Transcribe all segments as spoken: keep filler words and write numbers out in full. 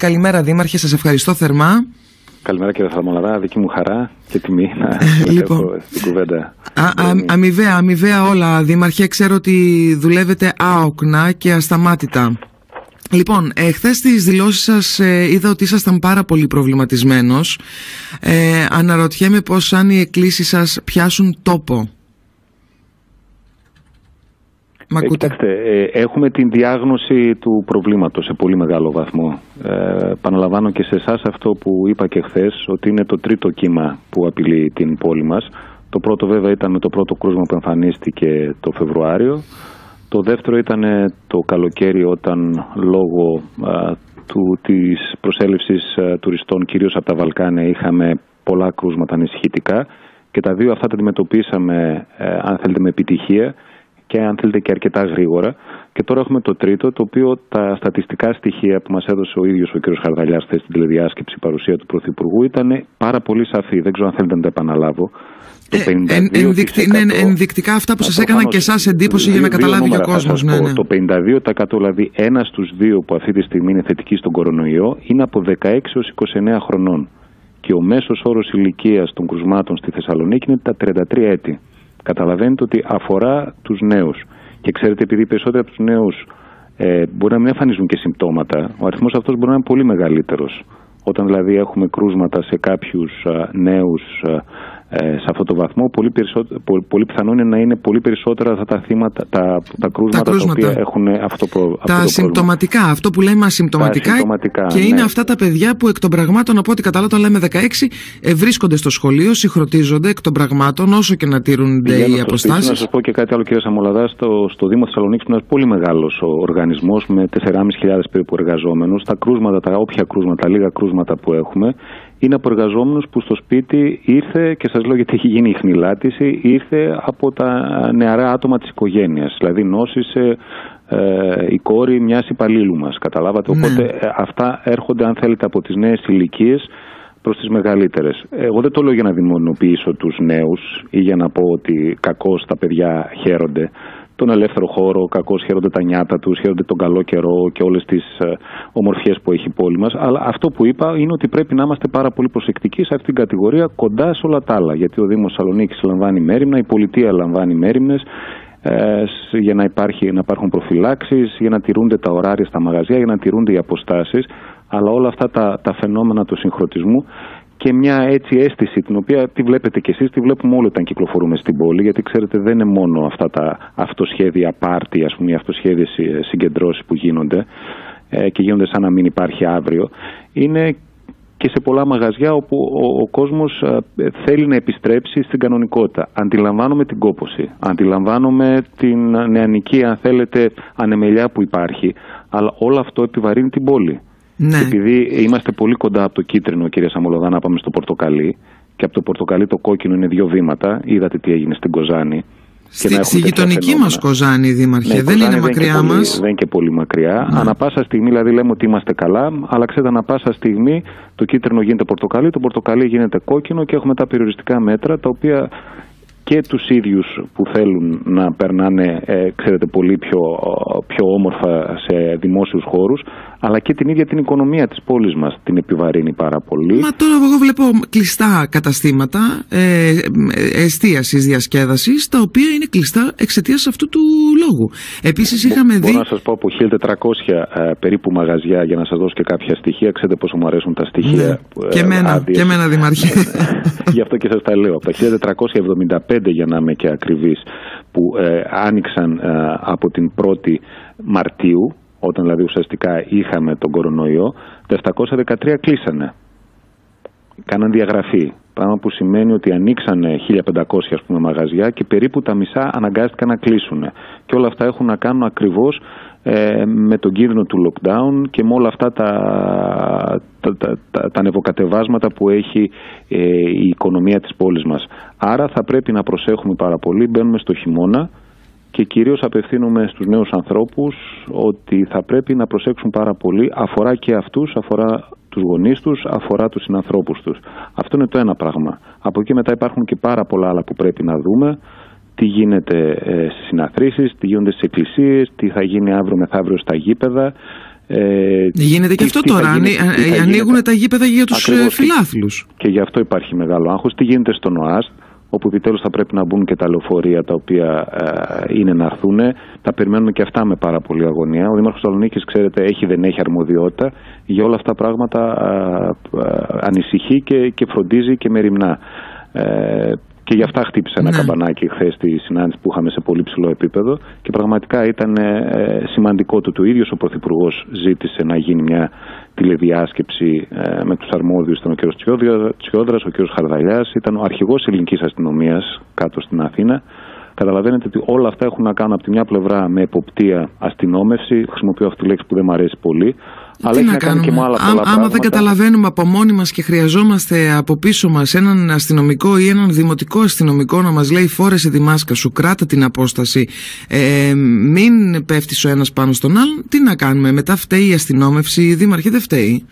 Καλημέρα Δήμαρχε, σας ευχαριστώ θερμά. Καλημέρα κύριε Θαλαμολαδά, δική μου χαρά και τιμή να λοιπόν, έχω στην κουβέντα. Α, α, αμοιβαία, αμοιβαία όλα Δήμαρχε, ξέρω ότι δουλεύετε άοκνα και ασταμάτητα. Λοιπόν, ε, χθες στις δηλώσεις σας ε, είδα ότι ήσασταν πάρα πολύ προβληματισμένος. Ε, αναρωτιέμαι πώς αν οι εκκλήσεις σας πιάσουν τόπο. Ε, κοιτάξτε, ε, έχουμε την διάγνωση του προβλήματος σε πολύ μεγάλο βαθμό. Ε, Παναλαμβάνω και σε εσάς αυτό που είπα και χθες, ότι είναι το τρίτο κύμα που απειλεί την πόλη μας. Το πρώτο βέβαια ήταν με το πρώτο κρούσμα που εμφανίστηκε το Φεβρουάριο. Το δεύτερο ήταν το καλοκαίρι, όταν λόγω α, του, της προσέλευσης α, τουριστών κυρίως από τα Βαλκάνια είχαμε πολλά κρούσματα ανησυχητικά, και τα δύο αυτά τα αντιμετωπίσαμε ε, αν θέλετε με επιτυχία και αν θέλετε και αρκετά γρήγορα. Και τώρα έχουμε το τρίτο, το οποίο τα στατιστικά στοιχεία που μας έδωσε ο ίδιος ο κ. Χαρδαλιάς χθες στην τηλεδιάσκεψη παρουσία του Πρωθυπουργού ήταν πάρα πολύ σαφή. Δεν ξέρω αν θέλετε να τα επαναλάβω. Ε, εν, ενδεικτικά, ναι, ενδεικτικά αυτά που σας έκαναν και εσάς εντύπωση δύο, για να καταλάβει και ο κόσμος. Ναι, ναι. Το πενήντα δύο τοις εκατό, δηλαδή ένα στους δύο που αυτή τη στιγμή είναι θετικοί στον κορονοϊό, είναι από δεκαέξι έως είκοσι εννέα χρονών. Και ο μέσος όρος ηλικίας των κρουσμάτων στη Θεσσαλονίκη είναι τα τριάντα τρία έτη. Καταλαβαίνετε ότι αφορά τους νέους. Και ξέρετε, επειδή περισσότεροι από τους νέους ε, μπορεί να μην εμφανίζουν και συμπτώματα, ο αριθμός αυτός μπορεί να είναι πολύ μεγαλύτερος. Όταν δηλαδή έχουμε κρούσματα σε κάποιους α, νέους α, ε, σε αυτό το βαθμό, πολύ, πολύ, πολύ πιθανό είναι να είναι πολύ περισσότερα αυτά τα, θύματα, τα, τα, κρούσματα, τα, κρούσματα τα οποία έχουν αυτό, προ, αυτό τα το συμπτωματικά, πρόβλημα. Αυτό που λέμε ασυμπτωματικά, και είναι ναι. αυτά τα παιδιά που εκ των πραγμάτων, από ό,τι κατάλαβα, όταν λέμε δεκαέξι, ε, βρίσκονται στο σχολείο, συγχρονίζονται εκ των πραγμάτων, όσο και να τηρούνται οι αποστάσεις. Να σας πω και κάτι άλλο, κύριε Σαμολαδά, στο, στο Δήμο Θεσσαλονίκης, που είναι ένας πολύ μεγάλος οργανισμός με τέσσερις χιλιάδες πεντακόσιους περίπου εργαζόμενους. Τα κρούσματα, τα όποια κρούσματα, τα λίγα κρούσματα που έχουμε, είναι από εργαζόμενους που στο σπίτι ήρθε, και σας λέω γιατί έχει γίνει η χνηλάτιση, ήρθε από τα νεαρά άτομα της οικογένειας. Δηλαδή νόσησε ε, η κόρη μιας υπαλλήλου μας. Καταλάβατε. Ναι. Οπότε ε, αυτά έρχονται, αν θέλετε, από τις νέες ηλικίες προς τις μεγαλύτερες. Εγώ δεν το λέω για να δημονοποιήσω τους νέους ή για να πω ότι κακώς τα παιδιά χαίρονται τον ελεύθερο χώρο, κακώς χαίρονται τα νιάτα τους, χαίρονται τον καλό καιρό και όλες τις ε, ομορφιές που έχει η πόλη μας. Αλλά αυτό που είπα είναι ότι πρέπει να είμαστε πάρα πολύ προσεκτικοί σε αυτήν την κατηγορία, κοντά σε όλα τα άλλα. Γιατί ο Δήμος Θεσσαλονίκης λαμβάνει μέριμνα, η πολιτεία λαμβάνει μέριμνες ε, για να, υπάρχει, να υπάρχουν προφυλάξεις, για να τηρούνται τα ωράρια στα μαγαζιά, για να τηρούνται οι αποστάσεις. Αλλά όλα αυτά τα, τα φαινόμενα του συγχρονισμού και μια έτσι αίσθηση, την οποία τη βλέπετε κι εσείς, τη βλέπουμε όλοι όταν κυκλοφορούμε στην πόλη, γιατί ξέρετε δεν είναι μόνο αυτά τα αυτοσχέδια πάρτι, ας πούμε, οι αυτοσχέδιες συγκεντρώσεις που γίνονται ε, και γίνονται σαν να μην υπάρχει αύριο. Είναι και σε πολλά μαγαζιά όπου ο, ο κόσμος ε, θέλει να επιστρέψει στην κανονικότητα. Αντιλαμβάνομαι την κόπωση, αντιλαμβάνομαι την νεανική, αν θέλετε, ανεμελιά που υπάρχει, αλλά όλο αυτό επιβαρύνει την πόλη. Ναι. Επειδή είμαστε πολύ κοντά από το κίτρινο, κύριε Σαμολοδά, να πάμε στο πορτοκαλί, και από το πορτοκαλί το κόκκινο είναι δύο βήματα. Είδατε τι έγινε στην Κοζάνη. Στη, στη γειτονική μας Κοζάνη, Δήμαρχε, ναι, δεν Κοζάνη είναι μακριά δεν μας. Δεν είναι και πολύ μακριά. Ναι. Ανά πάσα στιγμή, δηλαδή, λέμε ότι είμαστε καλά, αλλά ξέρετε, ανά πάσα στιγμή το κίτρινο γίνεται πορτοκαλί, το πορτοκαλί γίνεται κόκκινο, και έχουμε τα περιοριστικά μέτρα, τα οποία και τους ίδιους που θέλουν να περνάνε, ε, ξέρετε, πολύ πιο, πιο όμορφα σε δημόσιους χώρους, αλλά και την ίδια την οικονομία της πόλης μας την επιβαρύνει πάρα πολύ. Μα τώρα εγώ βλέπω κλειστά καταστήματα ε, εστίασης, διασκέδασης, τα οποία είναι κλειστά εξαιτίας αυτού του λόγου. Επίσης είχαμε Μπορώ δει... να σας πω από χίλια τετρακόσια ε, περίπου μαγαζιά, για να σας δώσω και κάποια στοιχεία. Ξέρετε πόσο μου αρέσουν τα στοιχεία. Ναι. Ε, και εμένα, και εμένα, Δημάρχε. Γι' αυτό και σας τα λέω. Από τα χίλια τετρακόσια εβδομήντα πέντε, για να είμαι και ακριβής, που ε, άνοιξαν ε, από την πρώτη Μαρτίου, όταν δηλαδή ουσιαστικά είχαμε τον κορονοϊό, τα επτακόσια δεκατρία κλείσανε. Κάναν διαγραφή. Πράγμα που σημαίνει ότι ανοίξανε χίλια πεντακόσια, ας πούμε, μαγαζιά, και περίπου τα μισά αναγκάστηκαν να κλείσουν. Και όλα αυτά έχουν να κάνουν ακριβώς ε, με τον κίνδυνο του lockdown και με όλα αυτά τα, τα, τα, τα, τα νευοκατεβάσματα που έχει ε, η οικονομία της πόλης μας. Άρα θα πρέπει να προσέχουμε πάρα πολύ. Μπαίνουμε στο χειμώνα και κυρίως απευθύνουμε στους νέους ανθρώπους ότι θα πρέπει να προσέξουν πάρα πολύ. Αφορά και αυτούς, αφορά τους γονείς τους, αφορά τους συνανθρώπους τους. Αυτό είναι το ένα πράγμα. Από εκεί μετά υπάρχουν και πάρα πολλά άλλα που πρέπει να δούμε. Τι γίνεται ε, στις συναθρήσεις, τι γίνονται στις εκκλησίες, τι θα γίνει αύριο μεθαύριο στα γήπεδα, Ε, γίνεται και αυτό τι τώρα, γίνει, ανοίγουν τα γήπεδα για τους φιλάθλους. Και, και γι' αυτό υπάρχει μεγάλο άγχος. Τι γίνεται στον ΟΑΣΤ, όπου επιτέλους θα πρέπει να μπουν και τα λεωφορεία τα οποία ε, είναι να έρθουν. Τα περιμένουμε και αυτά με πάρα πολύ αγωνία. Ο Δήμαρχος Θεσσαλονίκης, ξέρετε, έχει δεν έχει αρμοδιότητα. Για όλα αυτά τα πράγματα ε, ε, ανησυχεί και, και φροντίζει και μεριμνά. Ε, και γι' αυτά χτύπησε ένα ναι. καμπανάκι χθες στη συνάντηση που είχαμε σε πολύ ψηλό επίπεδο και πραγματικά ήταν ε, σημαντικό το ότι ο ίδιος ο Πρωθυπουργός ζήτησε να γίνει μια τηλεδιάσκεψη ε, με τους αρμόδιους. Ήταν ο κ. Τσιόδρας, ο κ. Χαρδαλιάς, ήταν ο αρχηγός ελληνικής αστυνομίας κάτω στην Αθήνα. Καταλαβαίνετε ότι όλα αυτά έχουν να κάνουν από τη μια πλευρά με εποπτεία, αστυνόμευση, χρησιμοποιώ αυτή τη λέξη που δεν μου αρέσει πολύ. Αλλά τι να κάνουμε, και άλλα Ά, άμα δεν καταλαβαίνουμε από μόνοι μας και χρειαζόμαστε από πίσω μας έναν αστυνομικό ή έναν δημοτικό αστυνομικό να μας λέει φόρεσε τη μάσκα σου, κράτα την απόσταση, ε, μην πέφτεις ο ένας πάνω στον άλλον, τι να κάνουμε, μετά φταίει η αστυνόμευση, η δήμαρχη δεν φταίει.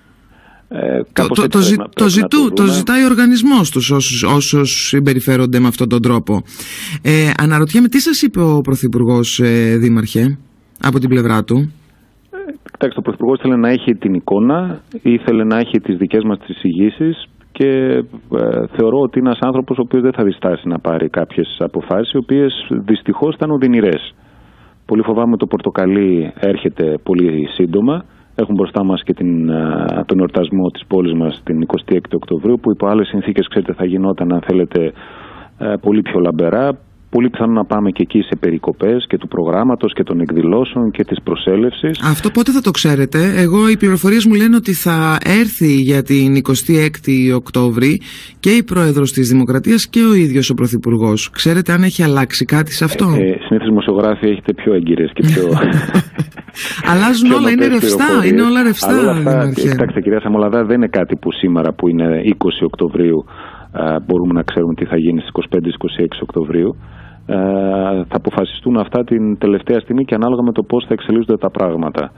Ε, το, το, το, ζη, το, ζητού, το, το ζητάει ο οργανισμός τους όσους, όσους συμπεριφέρονται με αυτόν τον τρόπο. ε, Αναρωτιέμαι τι σας είπε ο Πρωθυπουργός, ε, Δήμαρχε, από την πλευρά του. Κοιτάξτε, ο Πρωθυπουργός ήθελε να έχει την εικόνα, ήθελε να έχει τις δικές μας τις εισηγήσεις και ε, θεωρώ ότι είναι ένας άνθρωπος ο οποίος δεν θα διστάσει να πάρει κάποιες αποφάσεις, οι οποίες δυστυχώς ήταν οδυνηρές. Πολύ φοβάμαι το πορτοκαλί έρχεται πολύ σύντομα. Έχουμε μπροστά μας και την, τον εορτασμό της πόλης μας την εικοστή έκτη Οκτωβρίου, που υπό άλλες συνθήκες, ξέρετε, θα γινόταν, αν θέλετε, πολύ πιο λαμπερά. Πολύ πιθανό να πάμε και εκεί σε περικοπές και του προγράμματος και των εκδηλώσεων και της προσέλευσης. Αυτό πότε θα το ξέρετε? Εγώ οι πληροφορίες μου λένε ότι θα έρθει για την εικοστή έκτη Οκτώβρη και η Πρόεδρος της Δημοκρατίας και ο ίδιος ο Πρωθυπουργός. Ξέρετε αν έχει αλλάξει κάτι σε αυτό? Ε, ε, συνήθως δημοσιογράφοι έχετε πιο έγκυρες και πιο... Αλλάζουν όλα, είναι ρευστά, είναι όλα ρευστά. Κοιτάξτε, κυρία Σαμολαδά, δεν είναι κάτι που σήμερα που είναι είκοσι Οκτωβρίου μπορούμε να ξέρουμε τι θα γίνει στις είκοσι πέντε είκοσι έξι Οκτωβρίου. Ε, θα αποφασιστούν αυτά την τελευταία στιγμή και ανάλογα με το πώς θα εξελίσσονται τα πράγματα.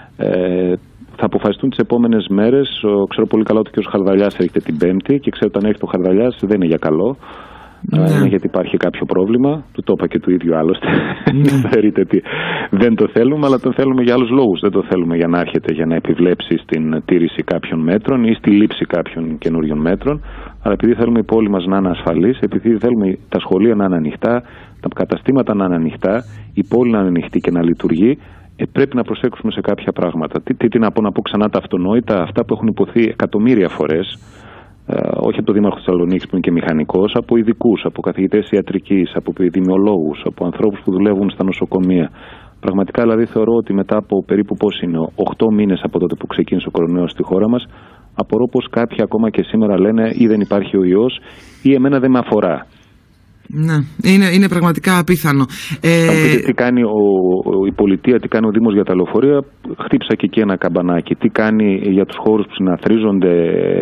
Ε, θα αποφασιστούν τις επόμενες μέρες. Ο, ξέρω πολύ καλά ότι ο κ. Χαρδαλιάς έρχεται την Πέμπτη και ξέρω ότι αν έρχεται ο Χαρδαλιάς δεν είναι για καλό. Ναι. Ε, γιατί υπάρχει κάποιο πρόβλημα. Του το είπα και του ίδιου άλλωστε. Ναι. Θεωρείτε ότι δεν το θέλουμε, αλλά το θέλουμε για άλλους λόγους. Δεν το θέλουμε για να έρχεται για να επιβλέψει στην τήρηση κάποιων μέτρων ή στη λήψη κάποιων καινούριων μέτρων. Αλλά επειδή θέλουμε η πόλη μας να είναι ασφαλής, επειδή θέλουμε τα σχολεία να είναι ανοιχτά, τα καταστήματα να είναι ανοιχτά, η πόλη να είναι ανοιχτή και να λειτουργεί, ε, πρέπει να προσέξουμε σε κάποια πράγματα. Τι, τι, τι να πω, να πω ξανά τα αυτονόητα, αυτά που έχουν υποθεί εκατομμύρια φορές, ε, όχι από τον Δήμαρχο της Θεσσαλονίκης που είναι και μηχανικός, από ειδικούς, από καθηγητές ιατρικής, από επιδημιολόγους, από ανθρώπους που δουλεύουν στα νοσοκομεία. Πραγματικά δηλαδή θεωρώ ότι μετά από περίπου πώς είναι, οκτώ μήνες από τότε που ξεκίνησε ο κορονοϊός στη χώρα μας, απορώ πως κάποιοι ακόμα και σήμερα λένε ή δεν υπάρχει ο ιός ή εμένα δεν με αφορά. Ναι, είναι, είναι πραγματικά απίθανο. Ε... Θα πείτε τι κάνει ο, ο, η πολιτεία, τι κάνει ο Δήμος για τα λεωφορεία. Χτύπησα και εκεί ένα καμπανάκι. Τι κάνει για τους χώρους που συναθρίζονται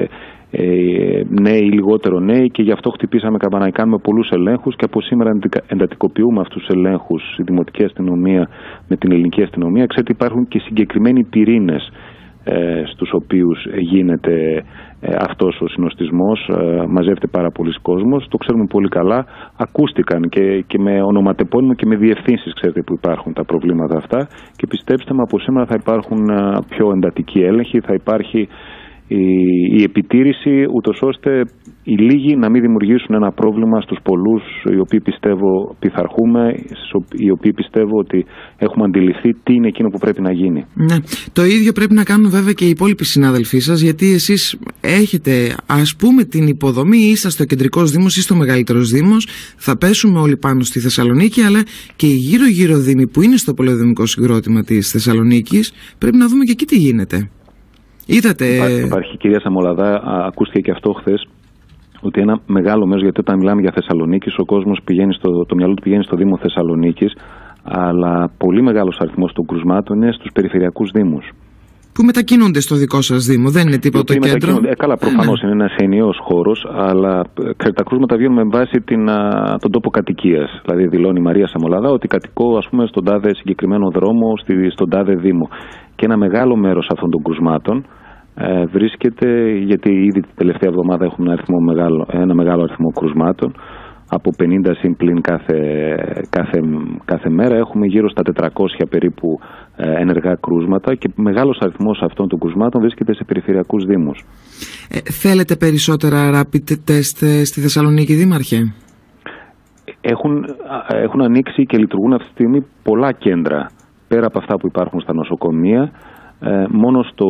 ε, νέοι ή λιγότερο νέοι, και γι' αυτό χτυπήσαμε καμπανάκι. Κάνουμε πολλούς ελέγχους και από σήμερα εντατικοποιούμε αυτούς τους ελέγχους, η Δημοτική Αστυνομία με την Ελληνική Αστυνομία. Ξέρετε, υπάρχουν και συγκεκριμένοι πυρήνες ε, στους οποίους γίνεται ε, αυτός ο συνοστισμός, ε, μαζεύεται πάρα πολλοί κόσμος, το ξέρουμε πολύ καλά, ακούστηκαν και, και με ονοματεπώνυμο και με διευθύνσεις, ξέρετε, που υπάρχουν τα προβλήματα αυτά, και πιστέψτε με, από σήμερα θα υπάρχουν ε, πιο εντατικοί έλεγχοι, θα υπάρχει η, η επιτήρηση, ούτως ώστε οι λίγοι να μην δημιουργήσουν ένα πρόβλημα στους πολλούς, οι οποίοι πιστεύω πειθαρχούμε, οι οποίοι πιστεύω ότι έχουμε αντιληφθεί τι είναι εκείνο που πρέπει να γίνει. Ναι. Το ίδιο πρέπει να κάνουν βέβαια και οι υπόλοιποι συνάδελφοί σας, γιατί εσείς έχετε, ας πούμε, την υποδομή, είσαστε ο κεντρικός δήμος ή στο μεγαλύτερος δήμος, θα πέσουμε όλοι πάνω στη Θεσσαλονίκη, αλλά και οι γύρω-γύρω δήμοι που είναι στο πολεοδομικό συγκρότημα της Θεσσαλονίκης, πρέπει να δούμε και εκεί τι γίνεται. Είδατε... Υπάρχει, υπάρχει, κυρία Σαμολαδά, ακούστηκε και αυτό χθες, ότι ένα μεγάλο μέρος, γιατί όταν μιλάμε για Θεσσαλονίκη, ο κόσμος πηγαίνει στο, το μυαλό του πηγαίνει στο Δήμο Θεσσαλονίκης, αλλά πολύ μεγάλος αριθμός των κρουσμάτων είναι στους περιφερειακούς δήμους. Που μετακινούνται στο δικό σας Δήμο, δεν είναι τίποτα το κέντρο. Ε, καλά, προφανώς ναι. Είναι ένας ενιαίος χώρος, αλλά τα κρούσματα βγαίνουν με βάση την, τον τόπο κατοικίας. Δηλαδή, δηλώνει η Μαρία Σαμολαδά ότι κατοικώ, ας πούμε, στον τάδε συγκεκριμένο δρόμο, στη, στον τάδε Δήμο. Και ένα μεγάλο μέρος αυτών των κρούσματων ε, βρίσκεται, γιατί ήδη την τελευταία εβδομάδα έχουμε ένα, αριθμό μεγάλο, ένα μεγάλο αριθμό κρουσμάτων, από πενήντα συμπλήν κάθε, κάθε, κάθε μέρα. Έχουμε γύρω στα τετρακόσια περίπου ενεργά κρούσματα και μεγάλος αριθμός αυτών των κρούσματων βρίσκεται σε περιφερειακούς δήμους. Ε, θέλετε περισσότερα rapid test στη Θεσσαλονίκη, Δήμαρχε? Έχουν, έχουν ανοίξει και λειτουργούν αυτή τη στιγμή πολλά κέντρα, πέρα από αυτά που υπάρχουν στα νοσοκομεία. Ε, μόνο στο,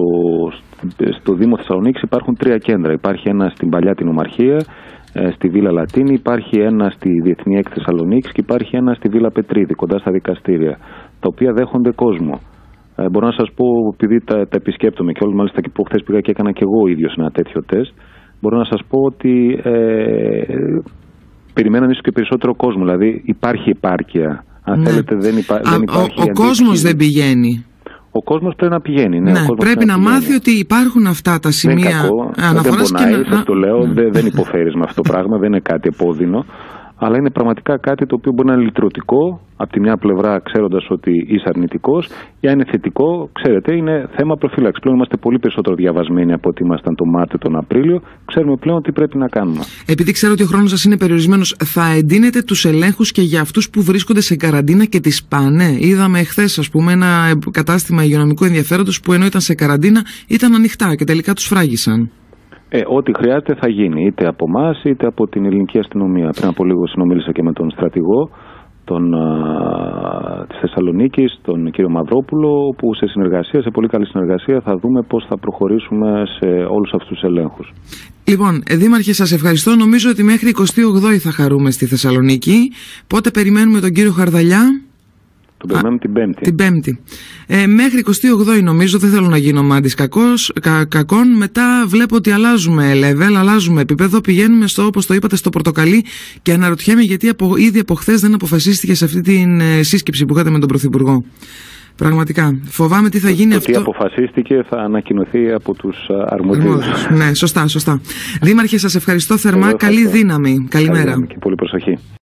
στο Δήμο Θεσσαλονίκης υπάρχουν τρία κέντρα. Υπάρχει ένα στην παλιά την Ομαρχία, ε, στη Βίλα Λατίνη, υπάρχει ένα στη Διεθνή Έκθεση Θεσσαλονίκης και υπάρχει ένα στη Βίλα Πετρίδη, κοντά στα δικαστήρια, τα οποία δέχονται κόσμο. Ε, μπορώ να σας πω, επειδή τα, τα επισκέπτομαι και όλους, μάλιστα και που χθες πήγα και έκανα και εγώ ίδιος ένα τέτοιο τεστ, μπορώ να σας πω ότι ε, περιμέναν ίσως και περισσότερο κόσμο. Δηλαδή υπάρχει επάρκεια. Αν ναι. θέλετε, δεν, υπά, Α, δεν υπάρχει. Ο, ο κόσμος δεν πηγαίνει. Ο κόσμος πρέπει να πηγαίνει. Ναι, ναι, ο πρέπει να, να μάθει ότι υπάρχουν αυτά τα σημεία αναφοράς. Δεν πονάει, και... σας το λέω, δεν, δεν υποφέρεις με αυτό το πράγμα, δεν είναι κάτι επώδυνο. Αλλά είναι πραγματικά κάτι το οποίο μπορεί να είναι λυτρωτικό, από τη μια πλευρά ξέροντας ότι είσαι αρνητικός, ή αν είναι θετικό, ξέρετε, είναι θέμα προφύλαξης. Πλέον είμαστε πολύ περισσότερο διαβασμένοι από ό,τι ήμασταν τον Μάρτιο, τον Απρίλιο. Ξέρουμε πλέον τι πρέπει να κάνουμε. Επειδή ξέρω ότι ο χρόνος σας είναι περιορισμένος, θα εντείνετε τους ελέγχους και για αυτούς που βρίσκονται σε καραντίνα και τις πάνε? Είδαμε εχθές, ας πούμε, ένα κατάστημα υγειονομικού ενδιαφέροντος που ενώ ήταν σε καραντίνα ήταν ανοιχτά και τελικά τους φράγισαν. Ε, ό,τι χρειάζεται θα γίνει, είτε από εμάς είτε από την ελληνική αστυνομία. Πριν από λίγο συνομίλησα και με τον στρατηγό τον, α, της Θεσσαλονίκης, τον κύριο Μαυρόπουλο, που σε συνεργασία, σε πολύ καλή συνεργασία, θα δούμε πώς θα προχωρήσουμε σε όλους αυτούς τους ελέγχους. Λοιπόν, Δήμαρχε, σας ευχαριστώ. Νομίζω ότι μέχρι εικοστή όγδοη θα χαρούμε στη Θεσσαλονίκη. Πότε περιμένουμε τον κύριο Χαρδαλιά? Τον περιμένουμε την Πέμπτη. Την Πέμπτη. Ε, μέχρι εικοστή όγδοη νομίζω, δεν θέλω να γίνω μάντης κακός, κα, κακών. Μετά βλέπω ότι αλλάζουμε level, αλλάζουμε επίπεδο. Πηγαίνουμε στο, όπως το είπατε, στο πορτοκαλί και αναρωτιέμαι γιατί από, ήδη από χθες δεν αποφασίστηκε σε αυτή την ε, σύσκεψη που είχατε με τον Πρωθυπουργό. Πραγματικά. Φοβάμαι τι θα γίνει το αυτό. Τι αποφασίστηκε θα ανακοινωθεί από τους αρμοδίους. Ναι, σωστά, σωστά. Δήμαρχε, σας ευχαριστώ θερμά. Καλή δύναμη. Καλημέρα. Καλή δύναμη και πολύ προσοχή.